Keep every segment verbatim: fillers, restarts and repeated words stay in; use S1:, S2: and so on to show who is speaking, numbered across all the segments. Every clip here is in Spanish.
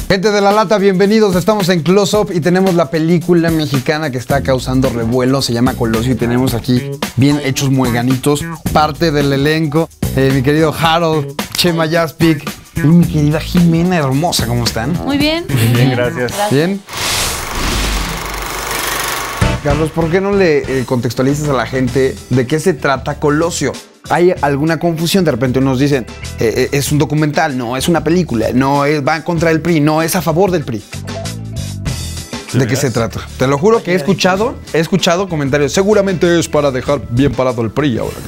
S1: Gente de La Lata, bienvenidos. Estamos en Close Up y tenemos la película mexicana que está causando revuelo. Se llama Colosio y tenemos aquí bien hechos mueganitos, parte del elenco. Eh, mi querido Harold, Chema Yaspic y mi querida Jimena hermosa. ¿Cómo están?
S2: Muy bien.
S3: Bien, bien, gracias.
S2: gracias.
S1: ¿Bien? Carlos, ¿por qué no le eh, contextualizas a la gente de qué se trata Colosio? Hay alguna confusión, de repente nos dicen, eh, es un documental, no, es una película, no, es, va en contra del P R I, no, es a favor del P R I. ¿De qué se trata? Te lo juro que he escuchado, he escuchado comentarios, seguramente es para dejar bien parado el P R I ahora.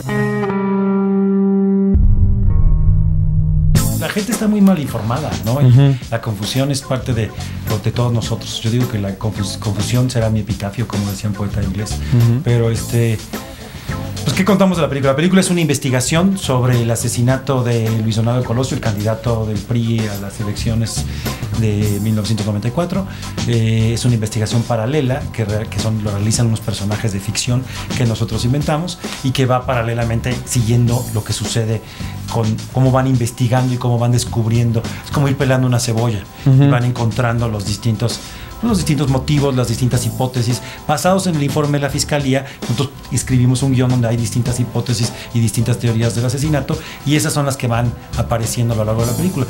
S4: La gente está muy mal informada, ¿no? Uh-huh. La confusión es parte de, de todos nosotros. Yo digo que la confus confusión será mi epitafio, como decía un poeta inglés. Uh-huh. Pero este... Pues, ¿qué contamos de la película? La película es una investigación sobre el asesinato de Luis Donaldo Colosio, el candidato del P R I a las elecciones de mil novecientos noventa y cuatro. Eh, es una investigación paralela que, que son, lo realizan unos personajes de ficción que nosotros inventamos y que va paralelamente siguiendo lo que sucede con cómo van investigando y cómo van descubriendo. Es como ir pelando una cebolla. Uh-huh. Y van encontrando los distintos... los distintos motivos, las distintas hipótesis. Basados en el informe de la Fiscalía, nosotros escribimos un guión donde hay distintas hipótesis y distintas teorías del asesinato, y esas son las que van apareciendo a lo largo de la película.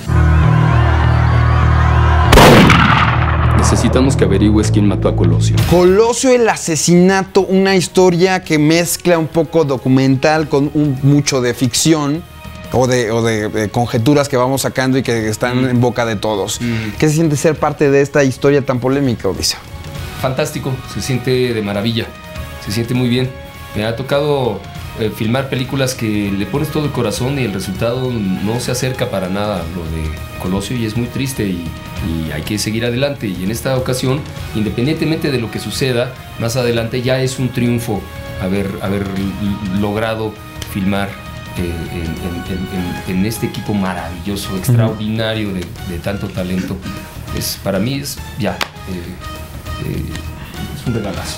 S5: Necesitamos que averigües quién mató a Colosio.
S1: Colosio, el asesinato, una historia que mezcla un poco documental con un, mucho de ficción. O, de, o de, de conjeturas que vamos sacando y que están mm. en boca de todos. Mm. ¿Qué se siente ser parte de esta historia tan polémica, Odiseo?
S5: Fantástico, se siente de maravilla, se siente muy bien. Me ha tocado eh, filmar películas que le pones todo el corazón y el resultado no se acerca para nada a lo de Colosio y es muy triste y, y hay que seguir adelante. Y en esta ocasión, independientemente de lo que suceda, más adelante ya es un triunfo haber, haber logrado filmar En, en, en, en este equipo maravilloso, extraordinario de, de tanto talento. Es, para mí es ya, eh, eh, es un regalazo.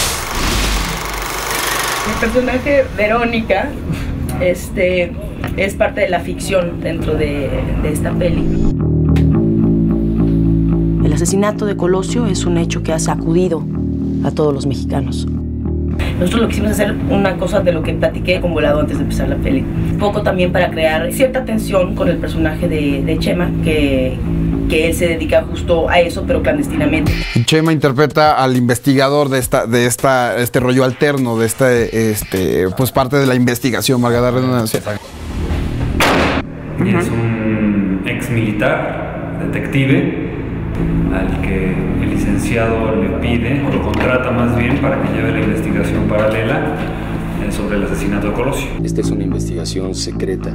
S6: Mi personaje, Verónica, este, es parte de la ficción dentro de, de esta peli.
S7: El asesinato de Colosio es un hecho que ha sacudido a todos los mexicanos.
S6: Nosotros lo quisimos hacer una cosa de lo que platiqué con Volado antes de empezar la peli. Un poco también para crear cierta tensión con el personaje de, de Chema, que, que él se dedica justo a eso, pero clandestinamente.
S1: Chema interpreta al investigador de esta, de esta, este rollo alterno, de esta, este, pues parte de la investigación, valga la redundancia.
S3: Uh-huh. Es un ex militar, detective, al que el licenciado le pide, o lo contrata más bien, para que lleve la investigación paralela eh, sobre el asesinato de Colosio.
S5: Esta es una investigación secreta.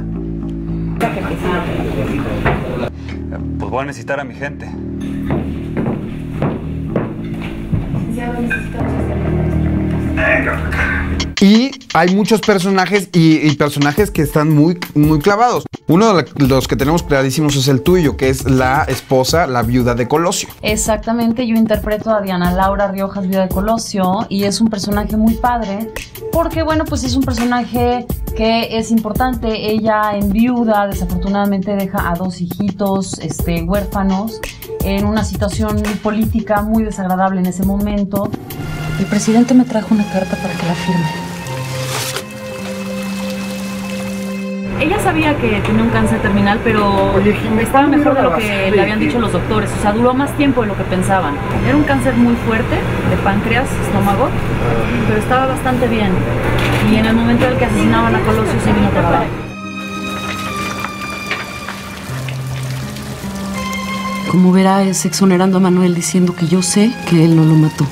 S3: Pues voy a necesitar a mi gente.
S1: Y hay muchos personajes y, y personajes que están muy, muy clavados. Uno de los que tenemos clarísimos es el tuyo, que es la esposa, la viuda de Colosio.
S2: Exactamente, yo interpreto a Diana Laura Riojas, viuda de Colosio, y es un personaje muy padre, porque bueno, pues es un personaje que es importante. Ella en viuda desafortunadamente deja a dos hijitos este, huérfanos en una situación política muy desagradable en ese momento.
S7: El presidente me trajo una carta para que la firme.
S8: Ella sabía que tenía un cáncer terminal, pero Oye, estaba mejor de lo que le habían dicho los doctores. O sea, duró más tiempo de lo que pensaban. Era un cáncer muy fuerte de páncreas, estómago, pero estaba bastante bien. Y en el momento en el que asesinaban a Colosio se vino a trabajar.
S7: Como verá, es exonerando a Manuel diciendo que yo sé que él no lo mató.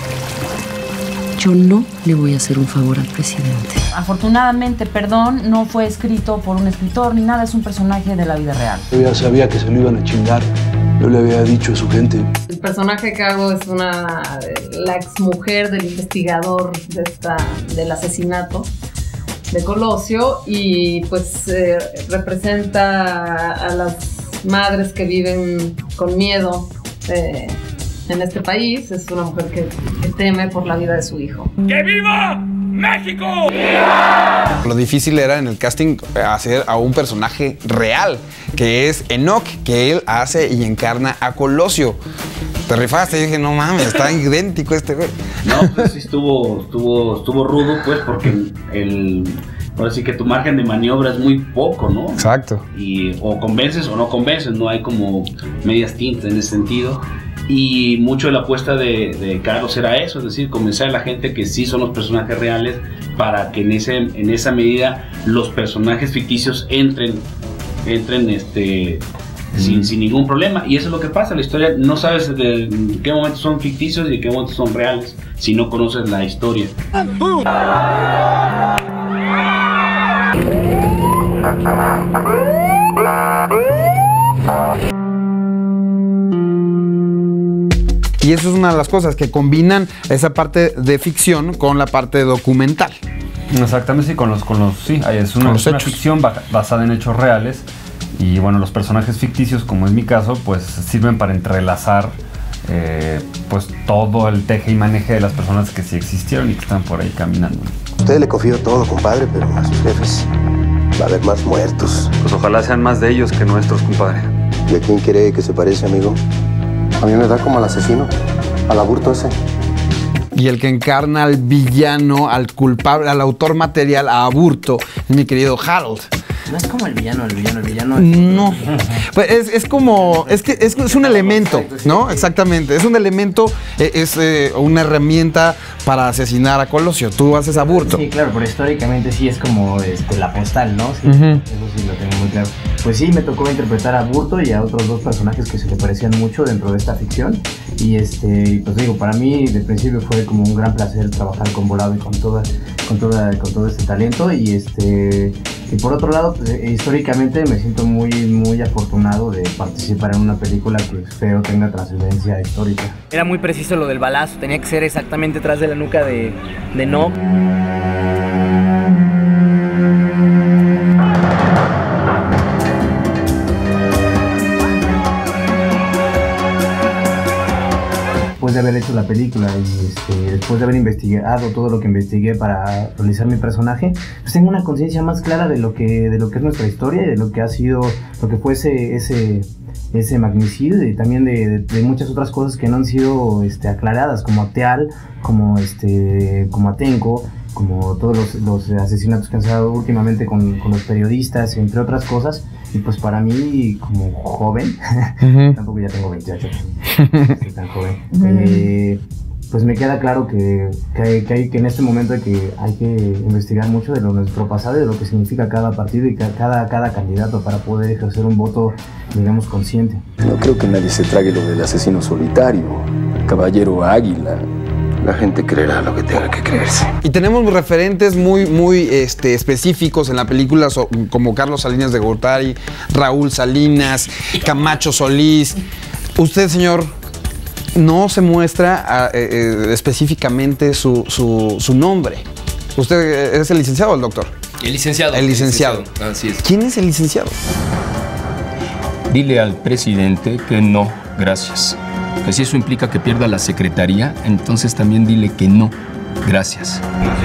S7: Yo no le voy a hacer un favor al presidente.
S2: Afortunadamente, Perdón no fue escrito por un escritor ni nada, es un personaje de la vida real.
S9: Yo ya sabía que se lo iban a chingar, yo le había dicho a su gente.
S10: El personaje que hago es una, la exmujer del investigador de esta, del asesinato de Colosio y pues eh, representa a las madres que viven con miedo eh, en este país. Es una mujer que, que teme por la vida de su hijo.
S3: ¡Que viva
S11: México!
S1: Lo difícil era en el casting hacer a un personaje real, que es Enoch, que él hace y encarna a Colosio. Te rifaste y dije, no mames, está idéntico este güey.
S12: No, pues sí estuvo, estuvo, estuvo rudo, pues, porque el... Ahora sí que tu margen de maniobra es muy poco, ¿no?
S1: Exacto.
S12: Y o convences o no convences, no hay como medias tintas en ese sentido. Y mucho de la apuesta de, de Carlos era eso, es decir, convencer a la gente que sí son los personajes reales para que en, ese, en esa medida los personajes ficticios entren, entren este, mm. sin, sin ningún problema. Y eso es lo que pasa, la historia no sabes de en qué momentos son ficticios y en qué momentos son reales si no conoces la historia.
S1: Y eso es una de las cosas que combinan esa parte de ficción con la parte documental.
S3: Exactamente, sí, con los, con los, sí, es una,
S1: los
S3: una ficción basada en hechos reales y bueno, los personajes ficticios, como es mi caso, pues sirven para entrelazar eh, pues todo el teje y maneje de las personas que sí existieron y que están por ahí caminando.
S13: A usted le confío todo, compadre, pero a sus jefes va a haber más muertos.
S3: Pues ojalá sean más de ellos que nuestros, compadre.
S13: ¿Y a quién cree que se parece, amigo? A mí me da como al asesino, al aburto ese.
S1: Y el que encarna al villano, al culpable, al autor material, a Aburto, es mi querido Harold.
S14: No es como el villano, el villano, el villano. Es...
S1: No. Pues es, es como, es que es, es un elemento, ¿no? Exactamente. Es un elemento, es eh, una herramienta para asesinar a Colosio. Tú haces Aburto.
S14: Sí, claro, pero históricamente sí es como este, la postal, ¿no? Sí,
S1: uh-huh.
S14: Eso sí lo tengo muy claro. Pues sí, me tocó interpretar a Aburto y a otros dos personajes que se le parecían mucho dentro de esta ficción. Y este, pues digo, para mí de principio fue como un gran placer trabajar con Volado y con toda, con toda, con todo este talento. Y este, y por otro lado, pues, históricamente me siento muy, muy afortunado de participar en una película que espero tenga trascendencia histórica.
S15: Era muy preciso lo del balazo, tenía que ser exactamente atrás de la nuca de, de No.
S14: Después de haber hecho la película y este, después de haber investigado todo lo que investigué para realizar mi personaje, pues tengo una conciencia más clara de lo que de lo que es nuestra historia y de lo que ha sido, lo que fue ese ese, ese magnicidio y también de, de, de muchas otras cosas que no han sido este, aclaradas, como Acteal, como este, como Atenco, como todos los, los asesinatos que han sido últimamente con, con los periodistas, entre otras cosas. Y pues para mí, como joven, uh-huh. tampoco ya tengo veintiocho, no soy tan joven, uh-huh. eh, pues me queda claro que, que, hay, que, hay, que en este momento hay que, hay que investigar mucho de lo nuestro pasado y de lo que significa cada partido y cada, cada candidato para poder ejercer un voto, digamos, consciente.
S13: No creo que nadie se trague lo del asesino solitario, el caballero águila. La gente creerá lo que tenga que creerse.
S1: Y tenemos referentes muy, muy este, específicos en la película, so, como Carlos Salinas de Gortari, Raúl Salinas, Camacho Solís. Usted, señor, no se muestra eh, eh, específicamente su, su, su nombre. ¿Usted es el licenciado o el doctor?
S5: El licenciado.
S1: El licenciado.
S5: El licenciado. Así es.
S1: ¿Quién es el licenciado?
S16: Dile al presidente que no, gracias. Que si eso implica que pierda la secretaría, entonces también dile que no, gracias.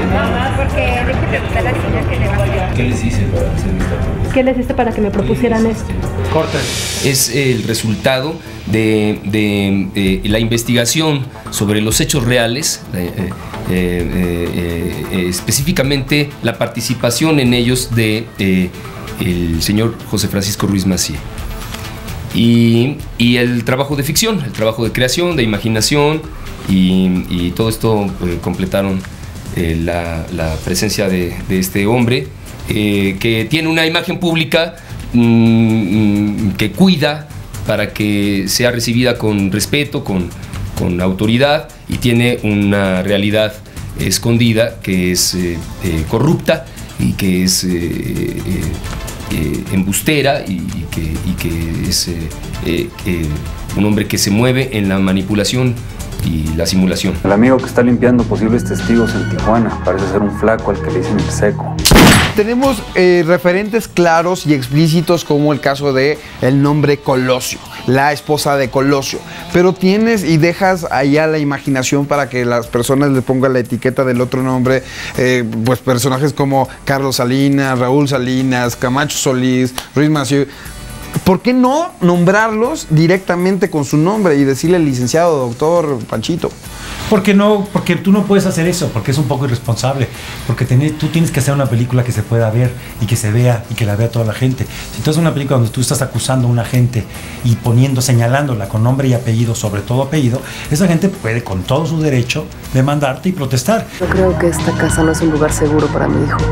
S5: ¿Qué les hice para hacer esta?
S17: ¿Qué les hice para que me propusieran esto?
S5: Corta. Es el resultado de, de, de la investigación sobre los hechos reales, eh, eh, eh, eh, específicamente la participación en ellos de eh, el señor José Francisco Ruiz Massieu. Y, y el trabajo de ficción, el trabajo de creación, de imaginación y, y todo esto eh, completaron eh, la, la presencia de, de este hombre eh, que tiene una imagen pública mmm, que cuida para que sea recibida con respeto, con, con autoridad y tiene una realidad escondida que es eh, eh, corrupta y que es... Eh, eh, Eh, embustera y, y, que, y que es eh, eh, eh, un hombre que se mueve en la manipulación y la simulación.
S18: El amigo que está limpiando posibles testigos en Tijuana parece ser un flaco al que le dicen el seco.
S1: tenemos eh, referentes claros y explícitos como el caso de el nombre Colosio, la esposa de Colosio, pero tienes y dejas allá la imaginación para que las personas le pongan la etiqueta del otro nombre, eh, pues personajes como Carlos Salinas, Raúl Salinas, Camacho Solís, Ruiz Massieu. ¿Por qué no nombrarlos directamente con su nombre y decirle licenciado, doctor Panchito?
S4: Porque no, porque tú no puedes hacer eso, porque es un poco irresponsable, porque tenés, tú tienes que hacer una película que se pueda ver y que se vea y que la vea toda la gente. Si tú haces una película donde tú estás acusando a una gente y poniendo, señalándola con nombre y apellido, sobre todo apellido, esa gente puede con todo su derecho demandarte y protestar.
S7: Yo creo que esta casa no es un lugar seguro para mi hijo.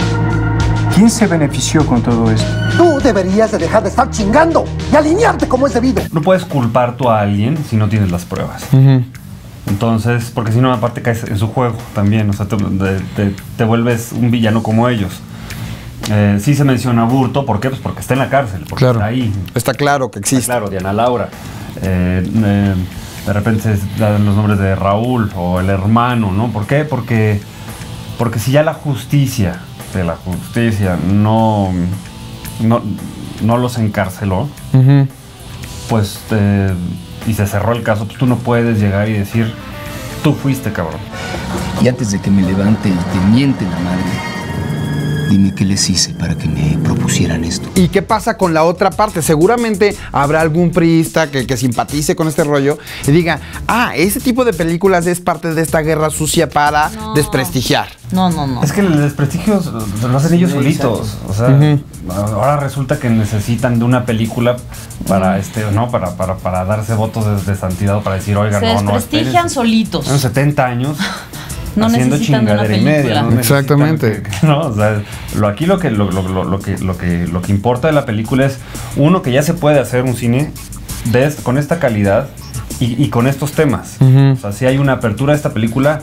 S11: ¿Quién se benefició con todo esto?
S18: Tú deberías de dejar de estar chingando y alinearte como es debido.
S3: No puedes culpar tú a alguien si no tienes las pruebas.
S1: Uh-huh.
S3: Entonces, porque si no, aparte caes en su juego también, o sea, te, te, te vuelves un villano como ellos. Eh, sí se menciona a Burto, ¿por qué? Pues porque está en la cárcel, porque
S1: claro.
S3: está ahí.
S1: Está claro que existe.
S3: Está claro, Diana Laura. Eh, eh, de repente se dan los nombres de Raúl o el hermano, ¿no? ¿Por qué? Porque, porque si ya la justicia, de la justicia, no, no, no los encarceló,
S1: uh-huh.
S3: pues... Eh, y se cerró el caso, pues tú no puedes llegar y decir, tú fuiste, cabrón.
S16: Y antes de que me levante y te miente la madre, dime qué les hice para que me propusieran esto.
S1: ¿Y qué pasa con la otra parte? Seguramente habrá algún priista que, que simpatice con este rollo y diga, ah, ese tipo de películas es parte de esta guerra sucia para no. desprestigiar.
S2: No, no, no.
S3: Es que el desprestigio lo hacen ellos solitos. O sea, uh-huh. ahora resulta que necesitan de una película para uh-huh. este, ¿no? Para, para, para darse votos de, de santidad, para decir, oigan,
S2: se
S3: no, no.
S2: desprestigian
S3: espérense.
S2: solitos.
S3: En setenta años.
S2: No
S3: haciendo chingadera y media, ¿no?
S1: Exactamente.
S3: Que, no, o sea, lo, aquí lo que lo, lo, lo, lo que lo que lo que importa de la película es uno que ya se puede hacer un cine de, con esta calidad y, y con estos temas. Uh-huh. O sea, si hay una apertura a esta película,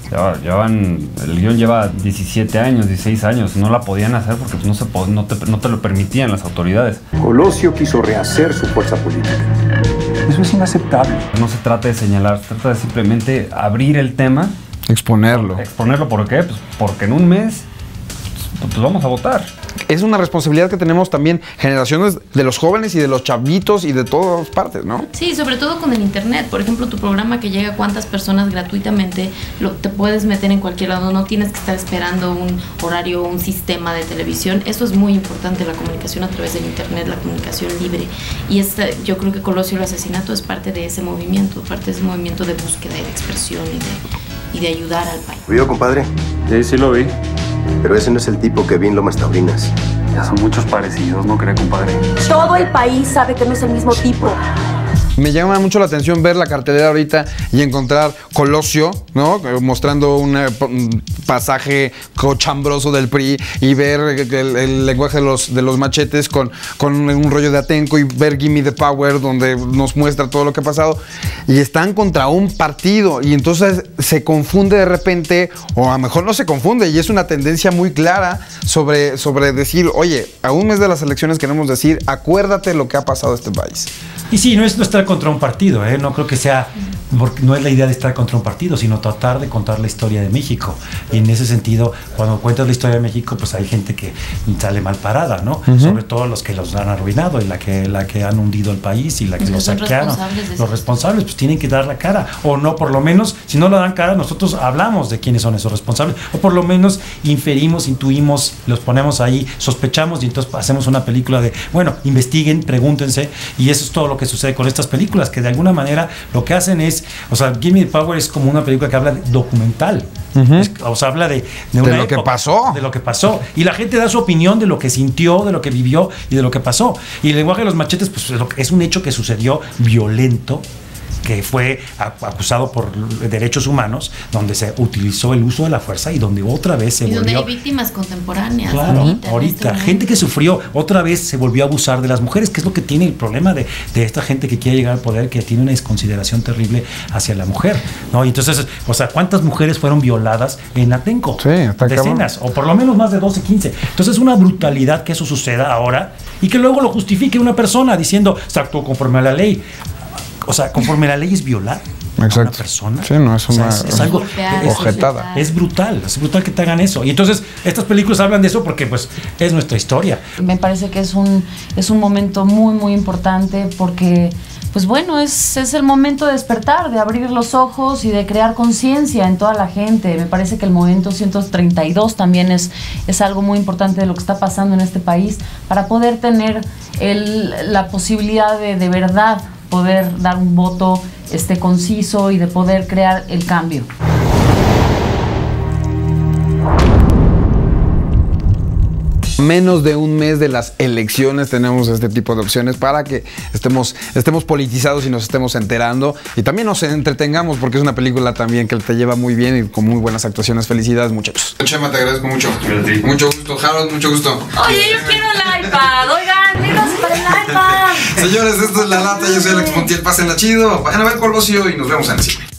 S3: llevan, el guión lleva diecisiete años, dieciséis años, no la podían hacer porque pues, no, se, no, te, no te lo permitían las autoridades.
S11: Colosio quiso rehacer su fuerza política. Eso es inaceptable.
S3: No se trata de señalar, se trata de simplemente abrir el tema.
S1: Exponerlo.
S3: ¿Exponerlo por qué? Pues porque en un mes pues vamos a votar.
S1: Es una responsabilidad que tenemos también generaciones de los jóvenes y de los chavitos y de todas partes, ¿no?
S19: Sí, sobre todo con el internet. Por ejemplo, tu programa que llega a cuántas personas gratuitamente, lo, te puedes meter en cualquier lado. No tienes que estar esperando un horario o un sistema de televisión. Eso es muy importante, la comunicación a través del internet, la comunicación libre. Y esta, yo creo que Colosio el asesinato es parte de ese movimiento, parte de ese movimiento de búsqueda y de expresión y de, y de ayudar al país.
S20: ¿Lo vio, compadre?
S3: Sí, sí lo vi.
S20: Pero ese no es el tipo que vi en Lomas Taurinas.
S3: Ya son muchos parecidos, ¿no cree, compadre?
S17: Todo el país sabe que no es el mismo tipo.
S1: Me llama mucho la atención ver la cartelera ahorita y encontrar Colosio, ¿no? Mostrando una, un pasaje cochambroso del P R I y ver el, el lenguaje de los, de los machetes con, con un rollo de Atenco y ver Gimme the Power, donde nos muestra todo lo que ha pasado. Y están contra un partido y entonces se confunde de repente, o a lo mejor no se confunde, y es una tendencia muy clara sobre, sobre decir, oye, a un mes de las elecciones queremos decir, acuérdate lo que ha pasado a este país.
S4: Y sí, no es no estar contra un partido, ¿eh? No creo que sea, porque no es la idea de estar contra un partido, sino tratar de contar la historia de México. Y en ese sentido, cuando cuentas la historia de México, pues hay gente que sale mal parada, ¿no? Uh-huh. Sobre todo los que los han arruinado y la que, la que han hundido el país y la que los saquearon. Los responsables, pues tienen que dar la cara. O no, por lo menos, si no lo dan cara, nosotros hablamos de quiénes son esos responsables. O por lo menos inferimos, intuimos, los ponemos ahí, sospechamos y entonces hacemos una película de, bueno, investiguen, pregúntense, y eso es todo lo que sucede con estas películas, que de alguna manera lo que hacen es, o sea, Gimme the Power es como una película que habla de documental. Uh-huh. Es, o sea, habla de, de, una
S1: de lo época, que pasó.
S4: De lo que pasó. Y la gente da su opinión de lo que sintió, de lo que vivió y de lo que pasó. Y el lenguaje de los machetes, pues es un hecho que sucedió violento, que fue acusado por derechos humanos, donde se utilizó el uso de la fuerza y donde otra vez se
S19: y
S4: volvió...
S19: donde hay víctimas contemporáneas.
S4: Claro, ahorita, ahorita
S19: este
S4: gente que sufrió, otra vez se volvió a abusar de las mujeres, que es lo que tiene el problema de, de esta gente que quiere llegar al poder, que tiene una desconsideración terrible hacia la mujer, ¿no? Y entonces, o sea, ¿cuántas mujeres fueron violadas en Atenco?
S1: Sí, está
S4: decenas, cabrón. O por lo menos más de doce, quince. Entonces es una brutalidad que eso suceda ahora y que luego lo justifique una persona diciendo, se actuó conforme a la ley. O sea, conforme la ley es violar.
S1: Exacto.
S4: a una persona.
S1: Sí, no, es una
S4: o sea, es, es algo
S1: es, ojetada.
S4: Es brutal, es brutal que te hagan eso. Y entonces estas películas hablan de eso porque pues es nuestra historia.
S2: Me parece que es un, es un momento muy, muy importante porque, pues bueno, es, es el momento de despertar, de abrir los ojos y de crear conciencia en toda la gente. Me parece que el movimiento ciento treinta y dos también es, es algo muy importante de lo que está pasando en este país para poder tener el, la posibilidad de de verdad poder dar un voto este, conciso y de poder crear el cambio.
S1: Menos de un mes de las elecciones tenemos este tipo de opciones para que estemos, estemos politizados y nos estemos enterando y también nos entretengamos porque es una película también que te lleva muy bien y con muy buenas actuaciones. Felicidades, muchachos.
S21: Chema, te agradezco mucho. Mucho gusto. Harold, mucho gusto.
S2: Oye, yo quiero el iPad. Oigan, métanse para el iPad.
S21: Señores, esto es La Lata. Yo soy Alex Montiel. Pásenla chido. Vayan a ver Colosio y nos vemos en el cine.